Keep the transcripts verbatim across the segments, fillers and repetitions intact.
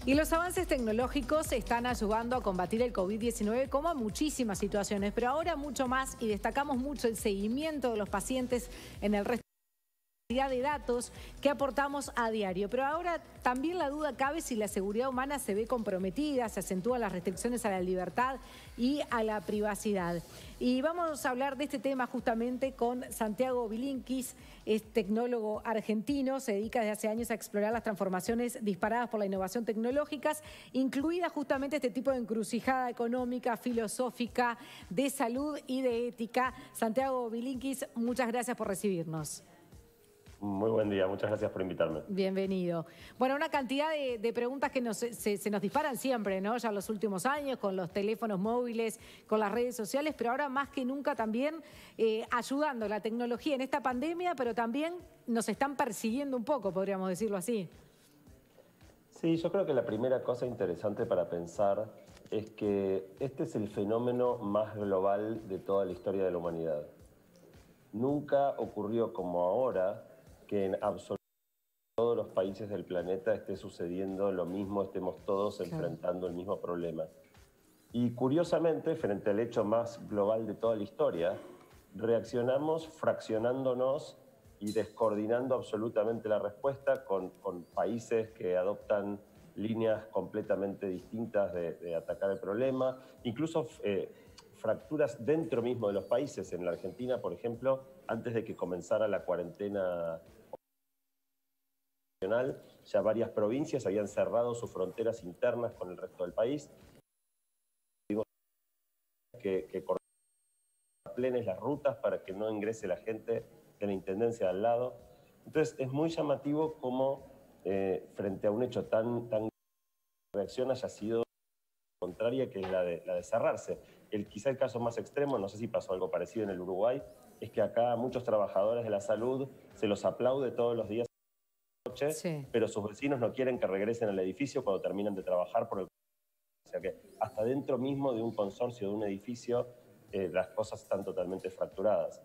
Y los avances tecnológicos están ayudando a combatir el COVID diecinueve como a muchísimas situaciones, pero ahora mucho más, y destacamos mucho el seguimiento de los pacientes en el resto de datos que aportamos a diario. Pero ahora también la duda cabe si la seguridad humana se ve comprometida, se acentúan las restricciones a la libertad y a la privacidad. Y vamos a hablar de este tema justamente con Santiago Bilinkis, es tecnólogo argentino, se dedica desde hace años a explorar las transformaciones disparadas por la innovación tecnológica, incluida justamente este tipo de encrucijada económica, filosófica, de salud y de ética. Santiago Bilinkis, muchas gracias por recibirnos. Muy buen día, muchas gracias por invitarme. Bienvenido. Bueno, una cantidad de, de preguntas que nos, se, se nos disparan siempre, ¿no? Ya en los últimos años, con los teléfonos móviles, con las redes sociales, pero ahora más que nunca también eh, ayudando la tecnología en esta pandemia, pero también nos están persiguiendo un poco, podríamos decirlo así. Sí, yo creo que la primera cosa interesante para pensar es que este es el fenómeno más global de toda la historia de la humanidad. Nunca ocurrió como ahora que en absolutamente todos los países del planeta esté sucediendo lo mismo, estemos todos Claro. enfrentando el mismo problema. Y curiosamente, frente al hecho más global de toda la historia, reaccionamos fraccionándonos y descoordinando absolutamente la respuesta con, con países que adoptan líneas completamente distintas de, de atacar el problema, incluso eh, fracturas dentro mismo de los países. En la Argentina, por ejemplo, antes de que comenzara la cuarentena nacional, ya varias provincias habían cerrado sus fronteras internas con el resto del país, que, que plenes las rutas para que no ingrese la gente de la intendencia de al lado. Entonces es muy llamativo cómo eh, frente a un hecho tan, tan reacción haya sido contraria, que es la de, la de cerrarse. El, quizá el caso más extremo, no sé si pasó algo parecido en el Uruguay, es que acá a muchos trabajadores de la salud se los aplaude todos los días, Sí. pero sus vecinos no quieren que regresen al edificio cuando terminan de trabajar por el... O sea que hasta dentro mismo de un consorcio, de un edificio, eh, las cosas están totalmente fracturadas.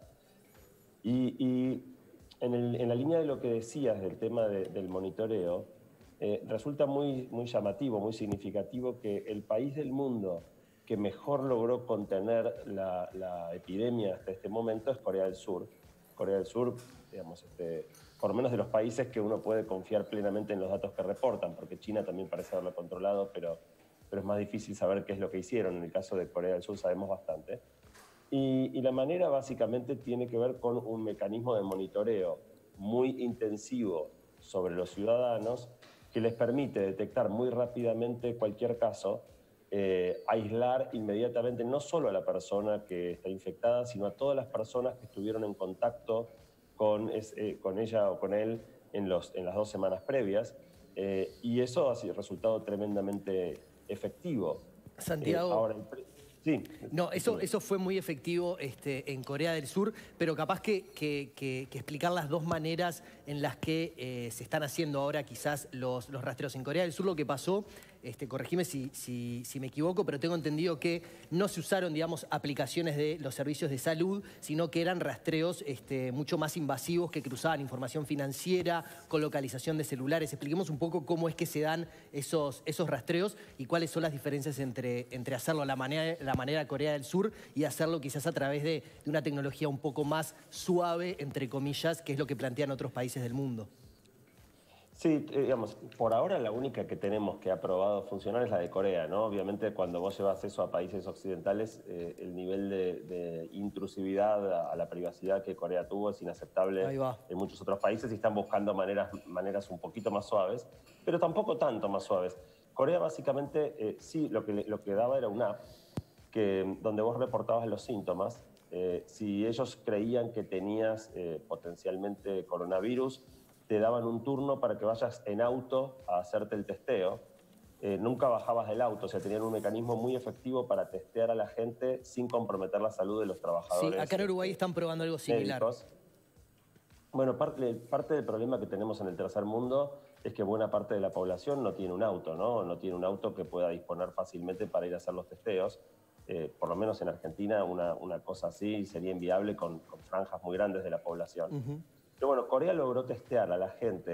Y, y en, el, en la línea de lo que decías del tema de, del monitoreo, eh, resulta muy, muy llamativo, muy significativo que el país del mundo que mejor logró contener la, la epidemia hasta este momento es Corea del Sur. Corea del Sur, digamos, este, por lo menos de los países que uno puede confiar plenamente en los datos que reportan, porque China también parece haberlo controlado, pero, pero es más difícil saber qué es lo que hicieron. En el caso de Corea del Sur sabemos bastante. Y, y la manera básicamente tiene que ver con un mecanismo de monitoreo muy intensivo sobre los ciudadanos que les permite detectar muy rápidamente cualquier caso, eh, aislar inmediatamente no solo a la persona que está infectada, sino a todas las personas que estuvieron en contacto con, es, eh, con ella o con él en, los, en las dos semanas previas, eh, y eso ha sido resultado tremendamente efectivo. Santiago. Eh, ahora, el Sí. No, eso, eso fue muy efectivo este, en Corea del Sur, pero capaz que, que, que, que explicar las dos maneras en las que eh, se están haciendo ahora quizás los, los rastreos. En Corea del Sur lo que pasó, este, corregime si, si, si me equivoco, pero tengo entendido que no se usaron, digamos, aplicaciones de los servicios de salud, sino que eran rastreos este, mucho más invasivos que cruzaban información financiera, con localización de celulares. Expliquemos un poco cómo es que se dan esos, esos rastreos y cuáles son las diferencias entre, entre hacerlo a la manera, la manera Corea del Sur y hacerlo quizás a través de, de una tecnología un poco más suave, entre comillas, que es lo que plantean otros países del mundo. Sí, digamos, por ahora la única que tenemos que ha probado funcionar es la de Corea, ¿no? Obviamente cuando vos llevas eso a países occidentales, eh, el nivel de, de intrusividad a, a la privacidad que Corea tuvo es inaceptable en muchos otros países y están buscando maneras, maneras un poquito más suaves, pero tampoco tanto más suaves. Corea básicamente eh, sí, lo que, lo que daba era una app que, donde vos reportabas los síntomas. Eh, si ellos creían que tenías eh, potencialmente coronavirus, te daban un turno para que vayas en auto a hacerte el testeo. Eh, nunca bajabas del auto, o sea, tenían un mecanismo muy efectivo para testear a la gente sin comprometer la salud de los trabajadores. Sí, acá en Uruguay están probando algo similar. Médicos. Bueno, parte, parte del problema que tenemos en el tercer mundo es que buena parte de la población no tiene un auto, ¿no? No tiene un auto que pueda disponer fácilmente para ir a hacer los testeos. Eh, por lo menos en Argentina una, una cosa así sería inviable con, con franjas muy grandes de la población. Uh-huh. Pero bueno, Corea logró testear a la gente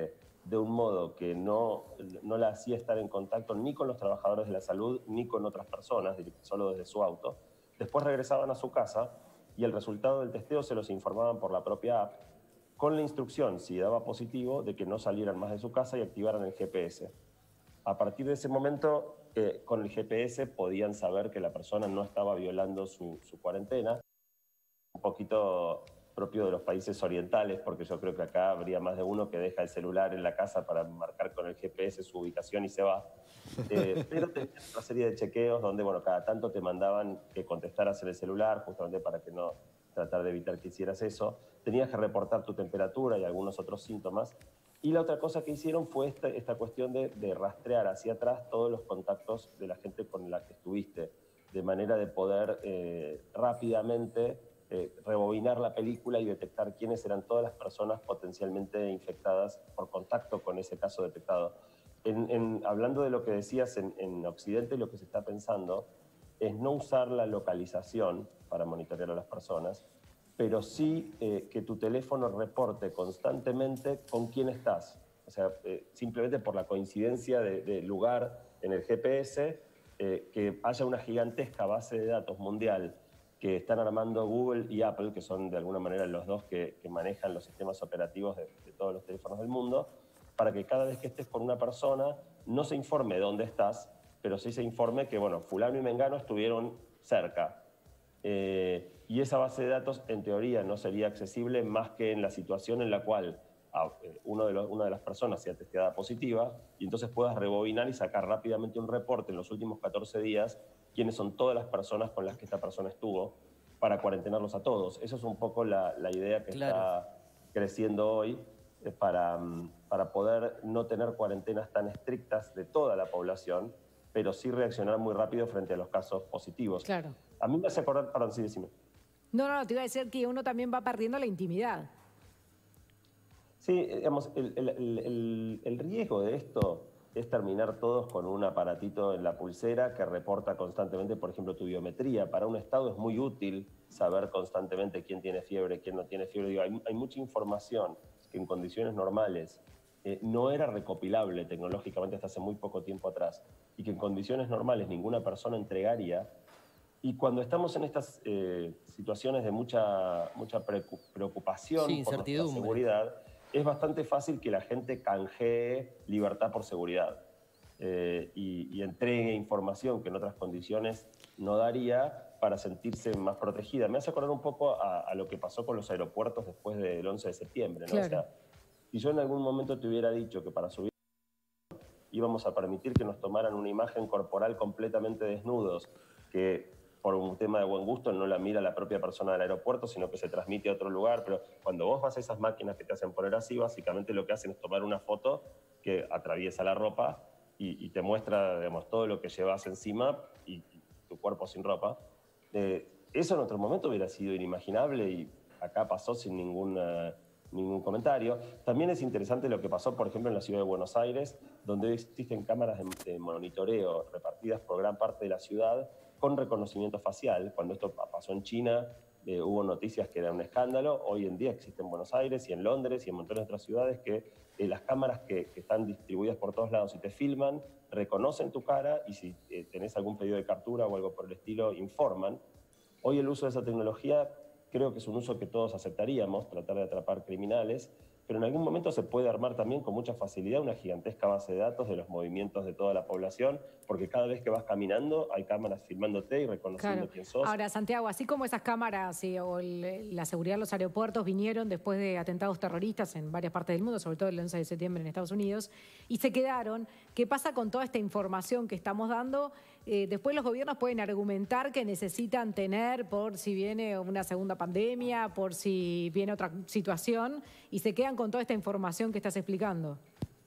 de un modo que no, no la hacía estar en contacto ni con los trabajadores de la salud ni con otras personas, solo desde su auto. Después regresaban a su casa y el resultado del testeo se los informaban por la propia app, con la instrucción, si daba positivo, de que no salieran más de su casa y activaran el G P S. A partir de ese momento, eh, con el G P S podían saber que la persona no estaba violando su, su cuarentena. Un poquito propio de los países orientales, porque yo creo que acá habría más de uno que deja el celular en la casa para marcar con el G P S su ubicación y se va. Eh, pero tenías una serie de chequeos donde, bueno, cada tanto te mandaban que contestaras en el celular, justamente para que no tratar de evitar que hicieras eso. Tenías que reportar tu temperatura y algunos otros síntomas. Y la otra cosa que hicieron fue esta, esta cuestión de, de rastrear hacia atrás todos los contactos de la gente con la que estuviste, de manera de poder eh, rápidamente eh, rebobinar la película y detectar quiénes eran todas las personas potencialmente infectadas por contacto con ese caso detectado. En, en, hablando de lo que decías, en, en Occidente lo que se está pensando es no usar la localización para monitorear a las personas, pero sí eh, que tu teléfono reporte constantemente con quién estás. O sea, eh, simplemente por la coincidencia de, de lugar en el G P S, eh, que haya una gigantesca base de datos mundial que están armando Google y Apple, que son de alguna manera los dos que, que manejan los sistemas operativos de, de todos los teléfonos del mundo, para que cada vez que estés con una persona no se informe dónde estás, pero sí se informe que, bueno, fulano y mengano estuvieron cerca. Eh, y esa base de datos, en teoría, no sería accesible más que en la situación en la cual a, eh, uno de los, una de las personas sea testeada positiva y entonces puedas rebobinar y sacar rápidamente un reporte en los últimos catorce días quiénes son todas las personas con las que esta persona estuvo para cuarentenarlos a todos. Eso es un poco la, la idea que claro. está creciendo hoy eh, para, para poder no tener cuarentenas tan estrictas de toda la población, pero sí reaccionar muy rápido frente a los casos positivos. Claro. A mí me hace acordar, perdón, sí, decime. No, no, te iba a decir que uno también va perdiendo la intimidad. Sí, digamos, el, el, el, el riesgo de esto es terminar todos con un aparatito en la pulsera que reporta constantemente, por ejemplo, tu biometría. Para un Estado es muy útil saber constantemente quién tiene fiebre, quién no tiene fiebre. Digo, hay, hay mucha información que en condiciones normales eh, no era recopilable tecnológicamente hasta hace muy poco tiempo atrás y que en condiciones normales ninguna persona entregaría. Y cuando estamos en estas eh, situaciones de mucha, mucha preocupación sí, por nuestra seguridad, es bastante fácil que la gente canjee libertad por seguridad eh, y, y entregue información que en otras condiciones no daría para sentirse más protegida. Me hace acordar un poco a, a lo que pasó con los aeropuertos después del once de septiembre, ¿no? Claro. O sea, si yo en algún momento te hubiera dicho que para subir íbamos a permitir que nos tomaran una imagen corporal completamente desnudos, que por un tema de buen gusto no la mira la propia persona del aeropuerto, sino que se transmite a otro lugar, pero cuando vos vas a esas máquinas que te hacen poner así, básicamente lo que hacen es tomar una foto que atraviesa la ropa y, y te muestra, digamos, todo lo que llevas encima y, y tu cuerpo sin ropa. Eh, eso en otro momento hubiera sido inimaginable y acá pasó sin ninguna... ningún comentario. También es interesante lo que pasó, por ejemplo, en la ciudad de Buenos Aires, donde existen cámaras de, de monitoreo repartidas por gran parte de la ciudad con reconocimiento facial. Cuando esto pasó en China, eh, hubo noticias que era un escándalo. Hoy en día existe en Buenos Aires y en Londres y en montones de otras ciudades que eh, las cámaras que, que están distribuidas por todos lados y te filman, reconocen tu cara y si eh, tenés algún pedido de captura o algo por el estilo, informan. Hoy el uso de esa tecnología creo que es un uso que todos aceptaríamos, tratar de atrapar criminales, pero en algún momento se puede armar también con mucha facilidad una gigantesca base de datos de los movimientos de toda la población, porque cada vez que vas caminando hay cámaras filmándote y reconociendo claro. quién sos. Ahora, Santiago, así como esas cámaras sí, o el, la seguridad de los aeropuertos vinieron después de atentados terroristas en varias partes del mundo, sobre todo el once de septiembre en Estados Unidos, y se quedaron, ¿qué pasa con toda esta información que estamos dando? Eh, después los gobiernos pueden argumentar que necesitan tener por si viene una segunda pandemia, por si viene otra situación, y se quedan con toda esta información que estás explicando.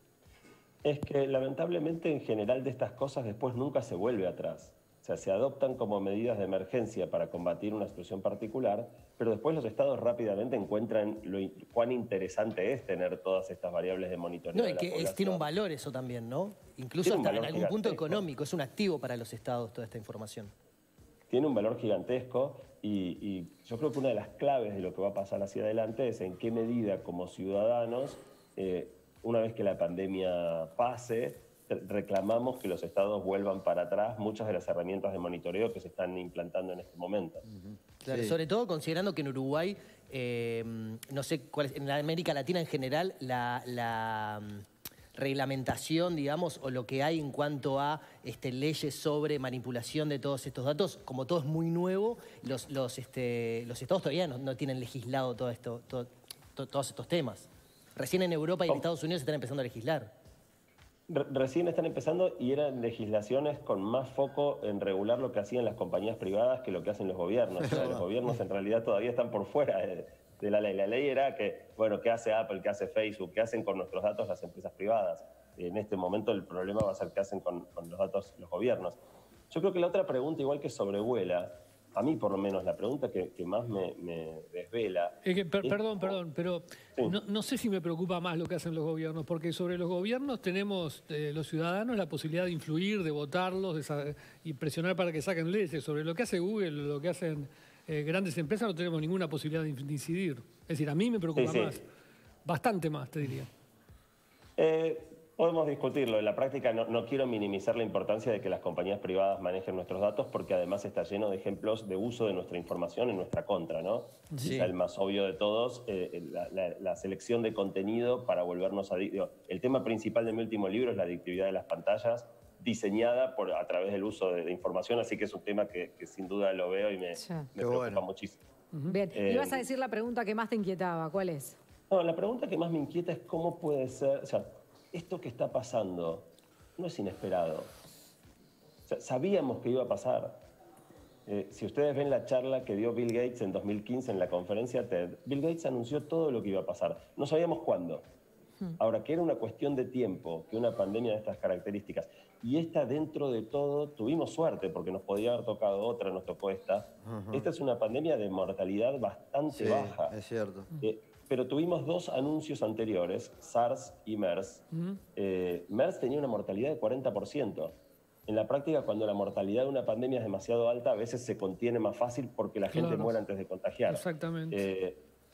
Es que lamentablemente en general de estas cosas después nunca se vuelve atrás. O sea, se adoptan como medidas de emergencia para combatir una situación particular, pero después los estados rápidamente encuentran lo, cuán interesante es tener todas estas variables de monitoreo. No, y que es, tiene un valor eso también, ¿no? Incluso hasta en algún punto económico, es un activo para los estados toda esta información. Tiene un valor gigantesco y, y yo creo que una de las claves de lo que va a pasar hacia adelante es en qué medida como ciudadanos eh, una vez que la pandemia pase, reclamamos que los estados vuelvan para atrás muchas de las herramientas de monitoreo que se están implantando en este momento. Uh-huh. Claro, sí. Sobre todo considerando que en Uruguay, eh, no sé cuál es, en América Latina en general, la, la reglamentación, digamos, o lo que hay en cuanto a este, leyes sobre manipulación de todos estos datos, como todo es muy nuevo, los, los, este, los estados todavía no, no tienen legislado todo esto, todo, to, todos estos temas. Recién en Europa y en Estados Unidos se están empezando a legislar. Recién están empezando y eran legislaciones con más foco en regular lo que hacían las compañías privadas que lo que hacen los gobiernos. O sea, los gobiernos en realidad todavía están por fuera de, de la ley. La ley era que, bueno, ¿qué hace Apple, qué hace Facebook, qué hacen con nuestros datos las empresas privadas? En este momento el problema va a ser qué hacen con, con los datos los gobiernos. Yo creo que la otra pregunta, igual que sobrevuela, a mí por lo menos la pregunta que, que más me, me desvela... Es que, per, es, perdón, perdón, pero sí. no, no sé si me preocupa más lo que hacen los gobiernos, porque sobre los gobiernos tenemos eh, los ciudadanos la posibilidad de influir, de votarlos de, y presionar para que saquen leyes. Sobre lo que hace Google, lo que hacen eh, grandes empresas, no tenemos ninguna posibilidad de incidir. Es decir, a mí me preocupa sí, sí. más, bastante más, te diría. Eh... Podemos discutirlo. En la práctica no, no quiero minimizar la importancia de que las compañías privadas manejen nuestros datos porque además está lleno de ejemplos de uso de nuestra información en nuestra contra, ¿no? Sí. Quizá el más obvio de todos, eh, la, la, la selección de contenido para volvernos adictos. El tema principal de mi último libro es la adictividad de las pantallas, diseñada por, a través del uso de, de información, así que es un tema que, que sin duda lo veo y me, sí. me preocupa bueno. muchísimo. Uh-huh. Bien, eh, ibas a decir la pregunta que más te inquietaba, ¿cuál es? No, la pregunta que más me inquieta es cómo puede ser... O sea, esto que está pasando no es inesperado. O sea, sabíamos que iba a pasar. Eh, si ustedes ven la charla que dio Bill Gates en dos mil quince en la conferencia TED, Bill Gates anunció todo lo que iba a pasar. No sabíamos cuándo. Hmm. Ahora, que era una cuestión de tiempo, que una pandemia de estas características. Y esta, dentro de todo, tuvimos suerte, porque nos podía haber tocado otra, nos tocó esta. Uh-huh. Esta es una pandemia de mortalidad bastante sí, baja. es cierto. Eh, Pero tuvimos dos anuncios anteriores, SARS y MERS. Uh-huh. eh, MERS tenía una mortalidad de cuarenta por ciento. En la práctica, cuando la mortalidad de una pandemia es demasiado alta, a veces se contiene más fácil porque la gente claro. muere antes de contagiar. Exactamente. Eh,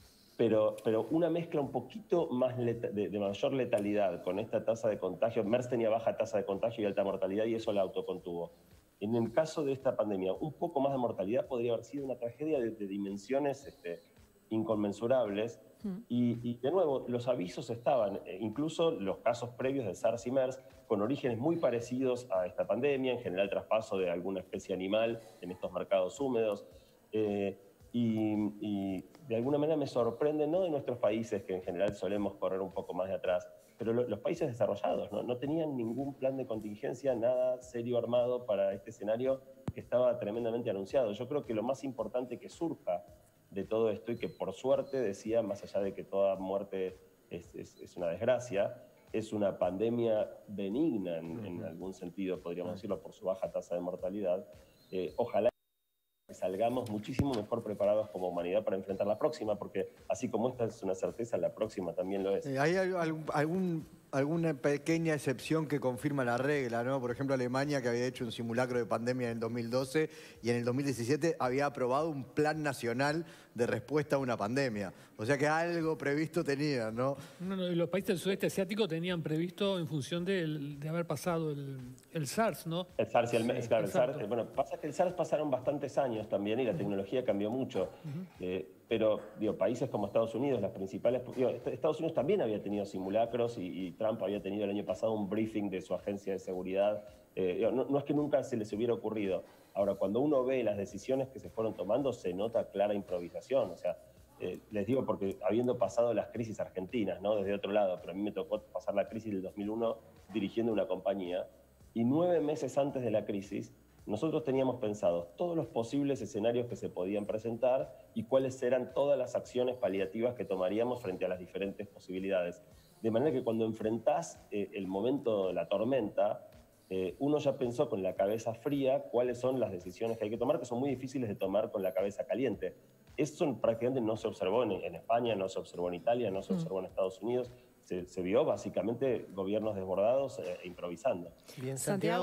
pero, pero una mezcla un poquito más leta, de, de mayor letalidad con esta tasa de contagio. MERS tenía baja tasa de contagio y alta mortalidad y eso la autocontuvo. En el caso de esta pandemia, un poco más de mortalidad podría haber sido una tragedia de, de dimensiones este, inconmensurables. Y, y de nuevo, los avisos estaban, incluso los casos previos de SARS y MERS, con orígenes muy parecidos a esta pandemia, en general traspaso de alguna especie animal en estos mercados húmedos. Eh, y, y de alguna manera me sorprende, no de nuestros países, que en general solemos correr un poco más de atrás, pero lo, los países desarrollados ¿no? no tenían ningún plan de contingencia, nada serio armado para este escenario que estaba tremendamente anunciado. Yo creo que lo más importante que surja de todo esto y que por suerte, decía, más allá de que toda muerte es, es, es una desgracia, es una pandemia benigna en, uh-huh. en algún sentido, podríamos uh-huh. decirlo, por su baja tasa de mortalidad. Eh, ojalá que salgamos muchísimo mejor preparados como humanidad para enfrentar la próxima, porque así como esta es una certeza, la próxima también lo es. Eh, ¿Hay algún, algún, alguna pequeña excepción que confirma la regla, ¿no? Por ejemplo, Alemania, que había hecho un simulacro de pandemia en el dos mil doce y en el dos mil diecisiete había aprobado un plan nacional de respuesta a una pandemia. O sea que algo previsto tenían, ¿no? No, no, los países del sudeste asiático tenían previsto en función de, de haber pasado el, el SARS, ¿no? El SARS y el MERS, sí, claro, el SARS. Bueno, pasa que el SARS pasaron bastantes años también y la tecnología cambió mucho. Uh-huh. eh, pero, digo, países como Estados Unidos, las principales... Digo, Estados Unidos también había tenido simulacros y, y Trump había tenido el año pasado un briefing de su agencia de seguridad. Eh, digo, no, no es que nunca se les hubiera ocurrido. Ahora, cuando uno ve las decisiones que se fueron tomando, se nota clara improvisación. O sea, eh, les digo porque habiendo pasado las crisis argentinas, ¿no? Desde otro lado, pero a mí me tocó pasar la crisis del dos mil uno dirigiendo una compañía, y nueve meses antes de la crisis, nosotros teníamos pensados todos los posibles escenarios que se podían presentar y cuáles eran todas las acciones paliativas que tomaríamos frente a las diferentes posibilidades. De manera que cuando enfrentás eh, el momento de la tormenta, eh, uno ya pensó con la cabeza fría cuáles son las decisiones que hay que tomar, que son muy difíciles de tomar con la cabeza caliente. Eso prácticamente no se observó en, en España, no se observó en Italia, no se mm. observó en Estados Unidos. Se, se vio básicamente gobiernos desbordados e improvisando. Bien, Santiago. Santiago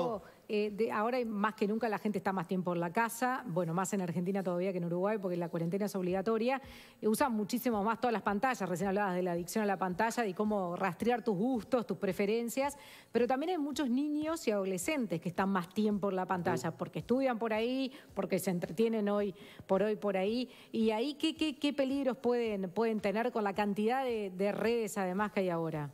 eh, de, ahora más que nunca la gente está más tiempo en la casa, bueno, más en Argentina todavía que en Uruguay porque la cuarentena es obligatoria, eh, usan muchísimo más todas las pantallas, recién hablabas de la adicción a la pantalla, de cómo rastrear tus gustos, tus preferencias, pero también hay muchos niños y adolescentes que están más tiempo en la pantalla, porque estudian por ahí, porque se entretienen hoy por hoy por ahí, y ahí qué, qué, qué peligros pueden, pueden tener con la cantidad de, de redes además que hay ahora.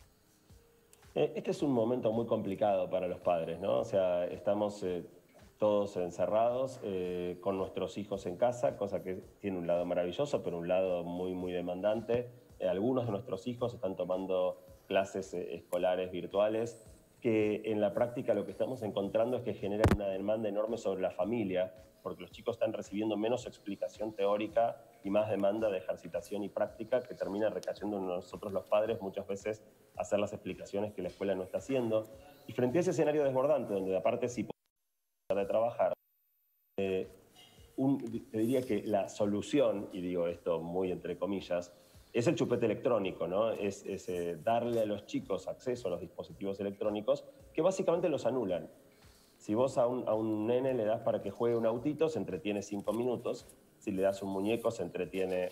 Este es un momento muy complicado para los padres, ¿no? O sea, estamos eh, todos encerrados eh, con nuestros hijos en casa, cosa que tiene un lado maravilloso, pero un lado muy, muy demandante. Eh, algunos de nuestros hijos están tomando clases eh, escolares virtuales, que en la práctica lo que estamos encontrando es que generan una demanda enorme sobre la familia, porque los chicos están recibiendo menos explicación teórica y más demanda de ejercitación y práctica, que termina recayendo en nosotros los padres muchas veces hacer las explicaciones que la escuela no está haciendo. Y frente a ese escenario desbordante, donde aparte sí podemos de trabajar, eh, un, te diría que la solución, y digo esto muy entre comillas, es el chupete electrónico, ¿no? Es, es eh, darle a los chicos acceso a los dispositivos electrónicos que básicamente los anulan. Si vos a un, a un nene le das para que juegue un autito, se entretiene cinco minutos. Si le das un muñeco, se entretiene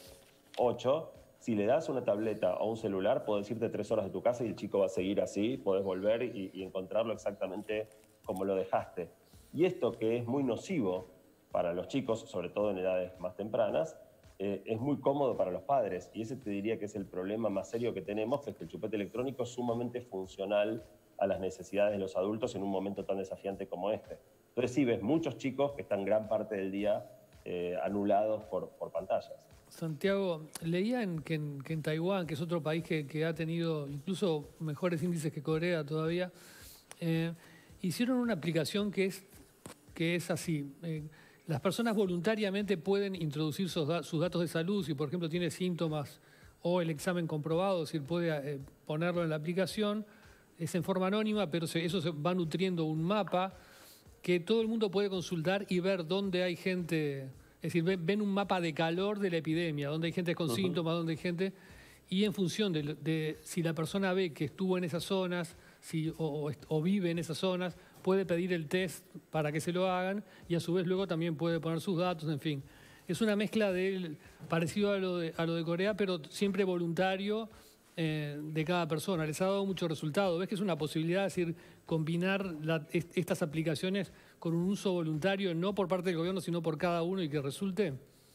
ocho. Si le das una tableta o un celular, podés irte tres horas de tu casa y el chico va a seguir así, podés volver y, y encontrarlo exactamente como lo dejaste. Y esto, que es muy nocivo para los chicos, sobre todo en edades más tempranas, eh, es muy cómodo para los padres. Y ese te diría que es el problema más serio que tenemos, que es que el chupete electrónico es sumamente funcional a las necesidades de los adultos en un momento tan desafiante como este. Entonces sí, ves muchos chicos que están gran parte del día eh, anulados por, por pantallas. Santiago, leía en, que, en, que en Taiwán, que es otro país que, que ha tenido incluso mejores índices que Corea todavía, eh, hicieron una aplicación que es, que es así. Eh, las personas voluntariamente pueden introducir sus, sus datos de salud, si por ejemplo tiene síntomas o el examen comprobado, es decir, puede eh, ponerlo en la aplicación. Es en forma anónima, pero se, eso se va nutriendo un mapa que todo el mundo puede consultar y ver dónde hay gente, es decir, ven, ven un mapa de calor de la epidemia, dónde hay gente con uh-huh. síntomas, dónde hay gente, y en función de, de si la persona ve que estuvo en esas zonas si, o, o vive en esas zonas, puede pedir el test para que se lo hagan y a su vez luego también puede poner sus datos, en fin. Es una mezcla de, parecido a lo de, a lo de Corea, pero siempre voluntario, de cada persona. Les ha dado mucho resultado. ¿Ves que es una posibilidad, es decir, combinar la, est estas aplicaciones con un uso voluntario, no por parte del gobierno, sino por cada uno y que resulte?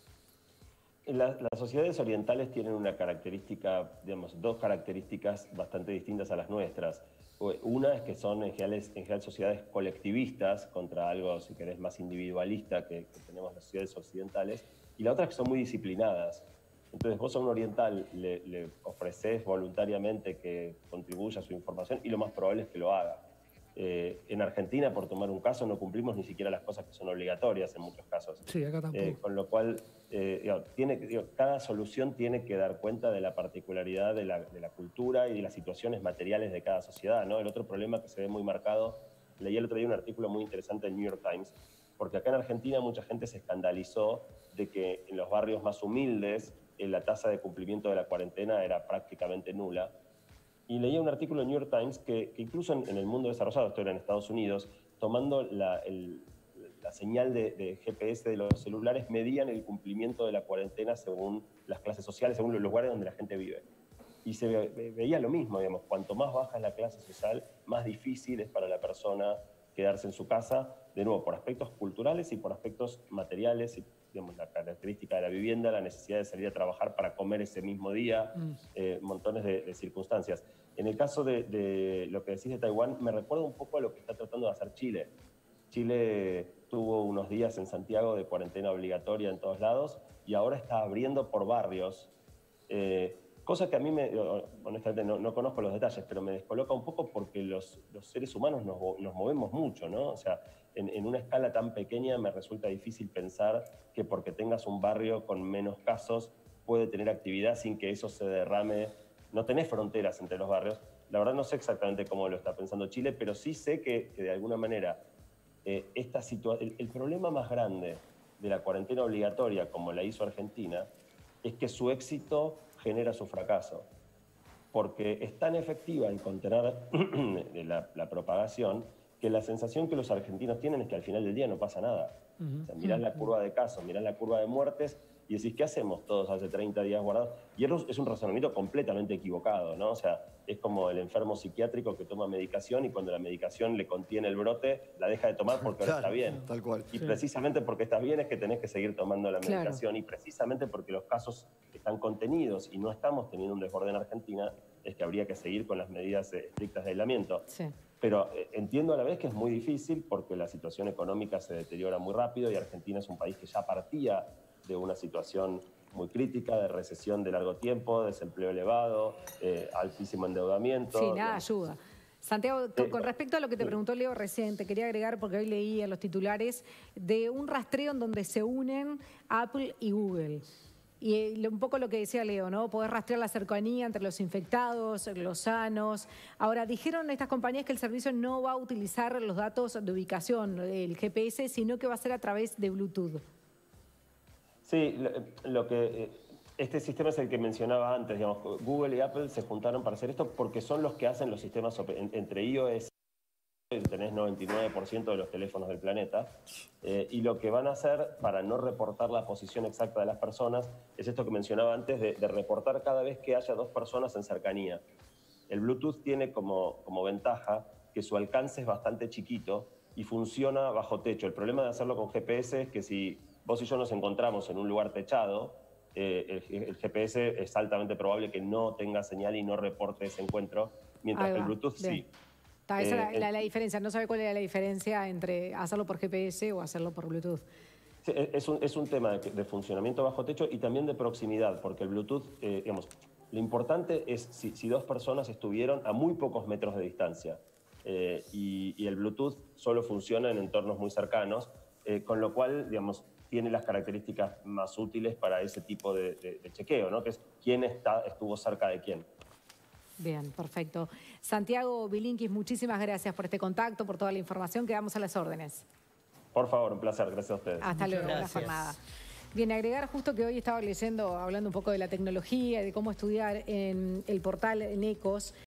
La, las sociedades orientales tienen una característica, digamos, dos características bastante distintas a las nuestras. Una es que son en general, en general sociedades colectivistas contra algo, si querés, más individualista que, que tenemos las sociedades occidentales, y la otra es que son muy disciplinadas. Entonces vos a un oriental le, le ofreces voluntariamente que contribuya a su información y lo más probable es que lo haga. Eh, en Argentina, por tomar un caso, no cumplimos ni siquiera las cosas que son obligatorias en muchos casos. Sí, acá tampoco. Eh, con lo cual, eh, digo, tiene, digo, cada solución tiene que dar cuenta de la particularidad de la, de la cultura y de las situaciones materiales de cada sociedad, ¿no? El otro problema que se ve muy marcado, leí el otro día un artículo muy interesante del New York Times, porque acá en Argentina mucha gente se escandalizó de que en los barrios más humildes la tasa de cumplimiento de la cuarentena era prácticamente nula. Y leía un artículo en New York Times que, que incluso en, en el mundo desarrollado, esto era en Estados Unidos, tomando la, el, la señal de, de G P S de los celulares, medían el cumplimiento de la cuarentena según las clases sociales, según los lugares donde la gente vive. Y se ve, veía lo mismo, digamos, cuanto más baja es la clase social, más difícil es para la persona quedarse en su casa, de nuevo, por aspectos culturales y por aspectos materiales, y, digamos, la característica de la vivienda, la necesidad de salir a trabajar para comer ese mismo día, mm. eh, montones de, de circunstancias. En el caso de, de lo que decís de Taiwán, me recuerda un poco a lo que está tratando de hacer Chile. Chile tuvo unos días en Santiago de cuarentena obligatoria en todos lados y ahora está abriendo por barrios, eh, cosa que a mí, me, honestamente, no, no conozco los detalles, pero me descoloca un poco porque los, los seres humanos nos, nos movemos mucho, ¿no? O sea, en, en una escala tan pequeña me resulta difícil pensar que porque tengas un barrio con menos casos puede tener actividad sin que eso se derrame. No tenés fronteras entre los barrios. La verdad no sé exactamente cómo lo está pensando Chile, pero sí sé que, que de alguna manera eh, esta situa- el, el problema más grande de la cuarentena obligatoria, como la hizo Argentina, es que su éxito genera su fracaso, porque es tan efectiva en contener la, la propagación que la sensación que los argentinos tienen es que al final del día no pasa nada. Uh-huh. O sea, mirás la curva de casos, mirás la curva de muertes y decís, ¿qué hacemos todos hace treinta días guardados? Y eso es un razonamiento completamente equivocado, ¿no? O sea, es como el enfermo psiquiátrico que toma medicación y cuando la medicación le contiene el brote, la deja de tomar porque ahora está bien. Tal cual. Y sí. precisamente porque estás bien es que tenés que seguir tomando la medicación. Claro. Y precisamente porque los casos están contenidos y no estamos teniendo un desborde en Argentina, es que habría que seguir con las medidas eh, estrictas de aislamiento. Sí. Pero eh, entiendo a la vez que es muy difícil porque la situación económica se deteriora muy rápido y Argentina es un país que ya partía de una situación muy crítica, de recesión de largo tiempo, desempleo elevado, eh, altísimo endeudamiento. Sí, nada ayuda. Santiago, con, con respecto a lo que te sí. preguntó Leo recién, te quería agregar, porque hoy leí en los titulares, de un rastreo en donde se unen Apple y Google. Y eh, un poco lo que decía Leo, ¿no? Poder rastrear la cercanía entre los infectados, los sanos. Ahora, dijeron estas compañías que el servicio no va a utilizar los datos de ubicación, el G P S, sino que va a ser a través de Bluetooth. Sí, lo, lo que... Este sistema es el que mencionaba antes, digamos, Google y Apple se juntaron para hacer esto porque son los que hacen los sistemas entre iOS y tenés noventa y nueve por ciento de los teléfonos del planeta, eh, y lo que van a hacer para no reportar la posición exacta de las personas es esto que mencionaba antes de, de reportar cada vez que haya dos personas en cercanía. El Bluetooth tiene como, como ventaja que su alcance es bastante chiquito y funciona bajo techo. El problema de hacerlo con G P S es que si vos y yo nos encontramos en un lugar techado, Eh, el, el G P S es altamente probable que no tenga señal y no reporte ese encuentro, mientras que el Bluetooth bien. sí. Está, esa Eh, es la, la, la diferencia. No sabe cuál era la diferencia entre hacerlo por G P S o hacerlo por Bluetooth. Sí, es, un, es un tema de, de funcionamiento bajo techo y también de proximidad, porque el Bluetooth, eh, digamos, lo importante es si, si dos personas estuvieron a muy pocos metros de distancia eh, y, y el Bluetooth solo funciona en entornos muy cercanos, eh, con lo cual, digamos, tiene las características más útiles para ese tipo de, de, de chequeo, ¿no? Que es quién está, estuvo cerca de quién. Bien, perfecto. Santiago Bilinkis, muchísimas gracias por este contacto, por toda la información. Quedamos a las órdenes. Por favor, un placer. Gracias a ustedes. Hasta luego, buena jornada. Bien, agregar justo que hoy estaba leyendo, hablando un poco de la tecnología y de cómo estudiar en el portal en Ecos,